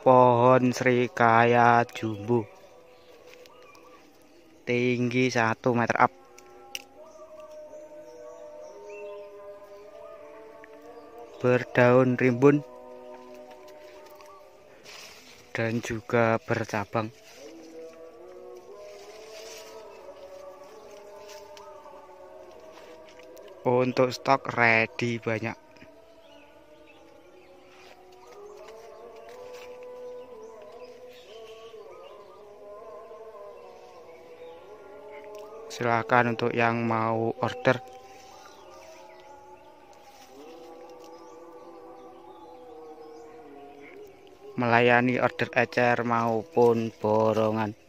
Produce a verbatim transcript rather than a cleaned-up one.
pohon Srikaya jumbo, tinggi satu meter up. Berdaun rimbun dan juga bercabang. Untuk stok ready banyak. Silakan untuk yang mau order. Melayani order ecer maupun borongan.